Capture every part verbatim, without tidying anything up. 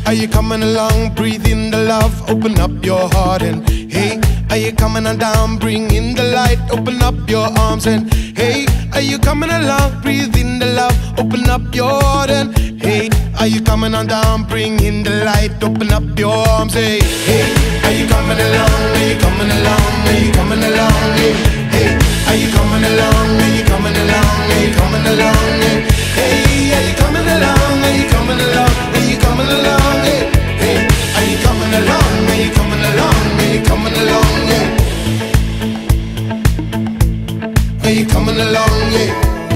are you coming along? Breathe in the love, open up your heart. And hey, are you coming on down? Bring in the light, open up your arms. And hey, are you coming along? Breathe in the love, open up your heart. And hey, are you coming on down? Bring in the light, open up your arms. Hey, hey, are you coming along? Are you coming along? Are you coming along? Hey, hey, are you coming along? Are you coming along? Are you coming along? Hey, hey, are you coming along? Are you coming along? Are you coming along? Hey, hey, are you coming along? Are you coming along? Are you coming along? Hey, are you coming along? Hey,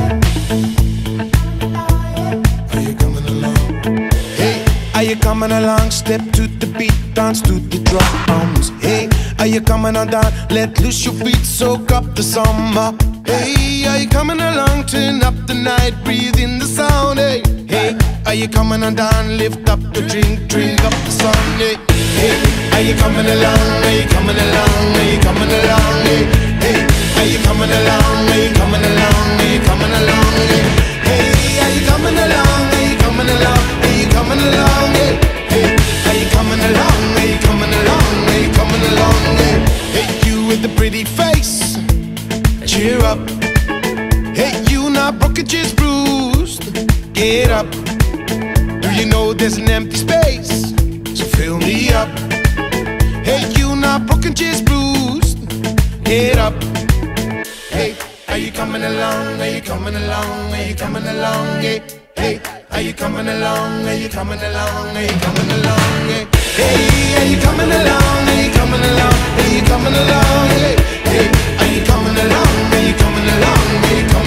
are you coming along? Hey, are you coming along? Step to the beat, dance to the drums. Hey, are you coming on down? Let loose your feet, soak up the summer. Hey, are you coming along? Turn up the night, breathe in the sound. Hey, hey, are you coming on down? Lift up the drink, drink up the sun. Hey, hey, are you coming along? Are you coming along? Are you coming along? Hey, hey, are you coming along? Are you coming along? Are you coming along? Hey, hey, are you coming along? Are you coming along? Are you coming along? Hey, hey, are you coming along? Are you coming along? Are you coming along? Hey, hey, you with the pretty face, cheer up. Hey, you not broken, just bruised. Get up. Do you know there's an empty space? So fill me up. Hey, you not broken, just bruised. Get up. Hey, are you coming along? Are you coming along? Are you coming along? Hey, hey, are you coming along? Are you coming along? Are you coming along? Hey, hey, are you coming along? Are you coming along? Are you coming along? Hey, hey, are you coming along? Are you coming along? Are you coming along?